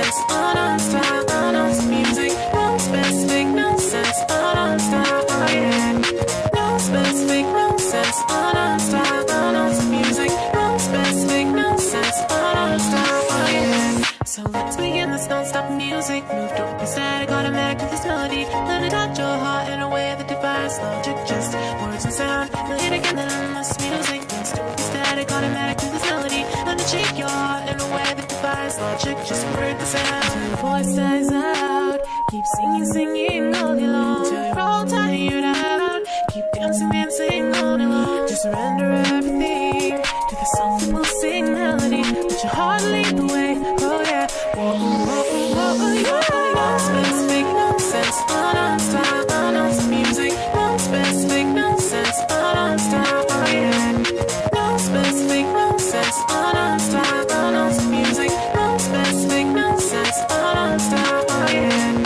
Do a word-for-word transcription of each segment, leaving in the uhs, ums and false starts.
nonsense, oh non-stop, oh non-stop music, no specific nonsense, oh non-stop, oh yeah. No specific nonsense, oh non-stop, oh non-stop music, no specific nonsense, oh non-stop, oh yeah. So let's begin this non-stop music. Move, don't be static, automatic to this melody. Let it touch your heart in a way that defies logic. Just words and sound, play it again, then endless music. Don't be static, automatic to this melody. Let it shake your heart in a way that defies logic. Just words and sound. Till your voice dies out. Keep singing, singing all day long. Till you're all tired out. Keep dancing, dancing all day long. Just surrender everything to the soft pulsing melody. Let your heart lead the way. Oh yeah. Whoa, whoa, whoa, whoa, yeah. No specific nonsense, oh non-stop, oh non-stop music. No specific nonsense, oh non-stop, oh yeah. No specific nonsense, oh non-stop, oh non-stop music. No specific nonsense, oh non-stop, oh yeah.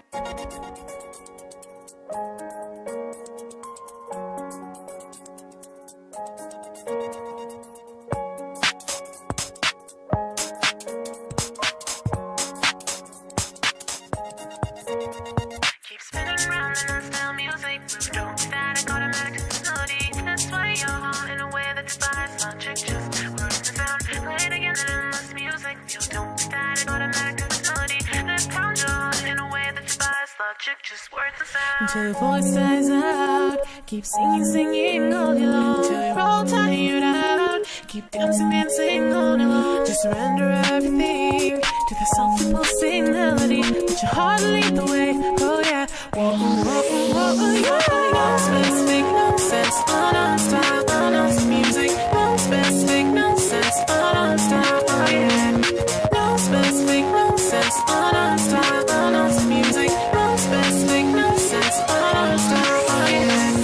Keep spinning round in that style music. Move, don't be static, automatic to this melody. That's why your heart in a way that defies logic. Just words and sound, play it again and endless music. Feel, don't be static, automatic to this melody. Let's pound your heart in a way that defies logic. Just words and sound. Until your voice dies out. Keep singing, singing all day long. Till you're all tired out. Keep dancing, dancing all day long. Just surrender everything to the soft pulsing melody. Let your heart lead the way. Oh yeah. Whoa, whoa, whoa, whoa, yeah. No specific nonsense, oh non-stop, oh non-stop music. No specific nonsense, oh non-stop, oh yeah. No specific nonsense, oh non-stop, oh non-stop music. No specific nonsense, oh non-stop, oh yeah.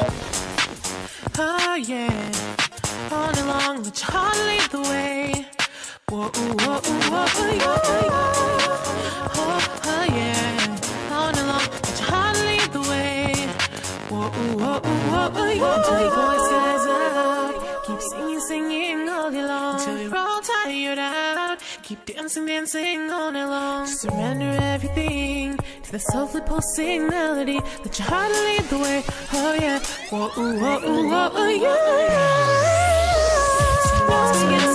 Oh yeah. All day long, let your heart lead the way. Whoa, whoa, whoa, whoa, yeah. Oh, oh yeah. All day long, let your heart lead the way. Whoa, whoa, whoa, whoa, yeah. Until your voice dies out. Keep singing, singing all day long. Till you're all tired out. Keep dancing, dancing all day long. Just surrender everything to the softly pulsing melody. Let your heart lead the way. Oh yeah. Whoa, whoa, whoa, whoa, yeah. So now